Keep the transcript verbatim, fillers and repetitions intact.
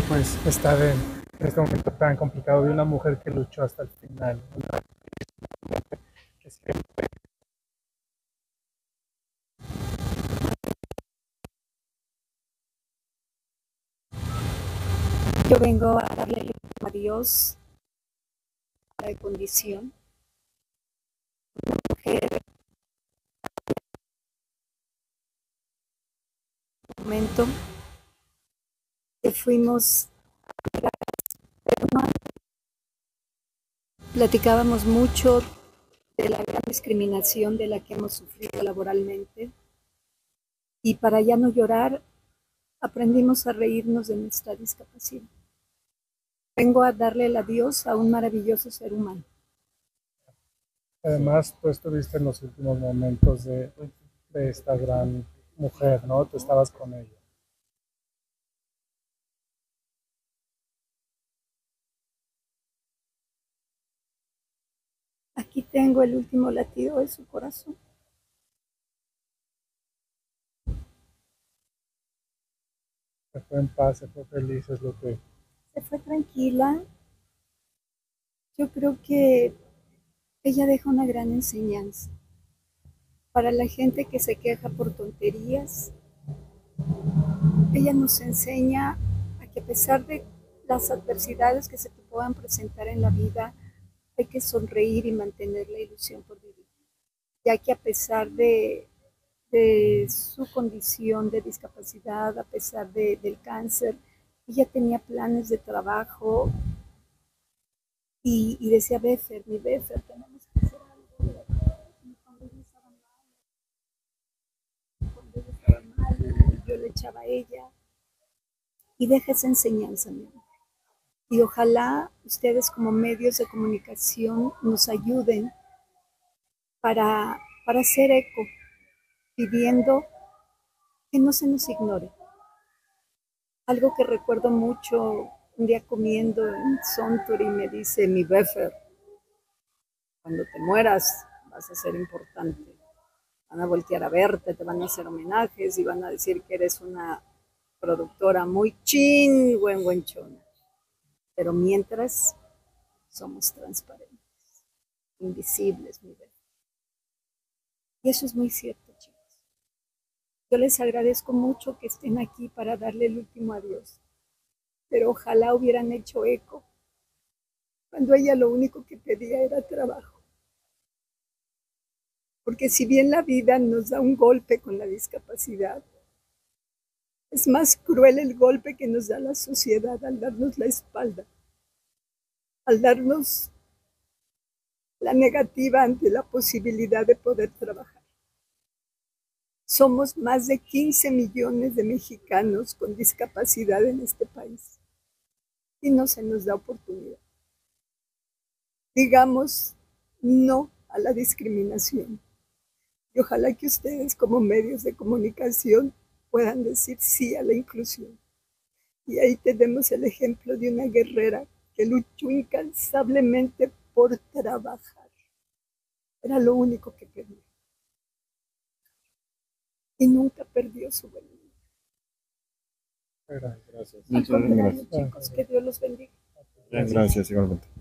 pues estar en, en este momento tan complicado de una mujer que luchó hasta el final. Una que siempre... Yo vengo a darle a Dios la condición. Una mujer, un momento que fuimos, pero no, platicábamos mucho de la gran discriminación de la que hemos sufrido laboralmente, y para ya no llorar aprendimos a reírnos de nuestra discapacidad. Vengo a darle el adiós a un maravilloso ser humano. Además, tú estuviste en los últimos momentos de, de esta gran mujer, ¿no? Tú estabas con ella. Aquí tengo el último latido de su corazón. Se fue en paz, se fue feliz, es lo que... Se fue tranquila. Yo creo que ella deja una gran enseñanza para la gente que se queja por tonterías. Ella nos enseña a que a pesar de las adversidades que se te puedan presentar en la vida, hay que sonreír y mantener la ilusión por vivir, ya que a pesar de, de su condición de discapacidad, a pesar de, del cáncer, ella tenía planes de trabajo y, y decía, Befer, mi Befer, tenemos que hacer algo. Cuando ella estaba mal, cuando ella estaba mal, yo le echaba a ella, y deja esa enseñanza, mi amor. Y ojalá ustedes como medios de comunicación nos ayuden para, para hacer eco, pidiendo que no se nos ignore. Algo que recuerdo mucho, un día comiendo en Suntory me dice mi Befer, cuando te mueras vas a ser importante. Van a voltear a verte, te van a hacer homenajes y van a decir que eres una productora muy chingüengüenchona. Pero mientras somos transparentes, invisibles, mi Befer. Y eso es muy cierto, chicos. Yo les agradezco mucho que estén aquí para darle el último adiós, pero ojalá hubieran hecho eco cuando ella lo único que pedía era trabajo. Porque si bien la vida nos da un golpe con la discapacidad, es más cruel el golpe que nos da la sociedad al darnos la espalda, al darnos la negativa ante la posibilidad de poder trabajar. Somos más de quince millones de mexicanos con discapacidad en este país y no se nos da oportunidad. Digamos no a la discriminación y ojalá que ustedes como medios de comunicación puedan decir sí a la inclusión. Y ahí tenemos el ejemplo de una guerrera que luchó incansablemente por trabajar. Era lo único que pedía. Y nunca perdió su valor. Gracias. Muchas gracias. Chicos, que Dios los bendiga. Gracias, igualmente.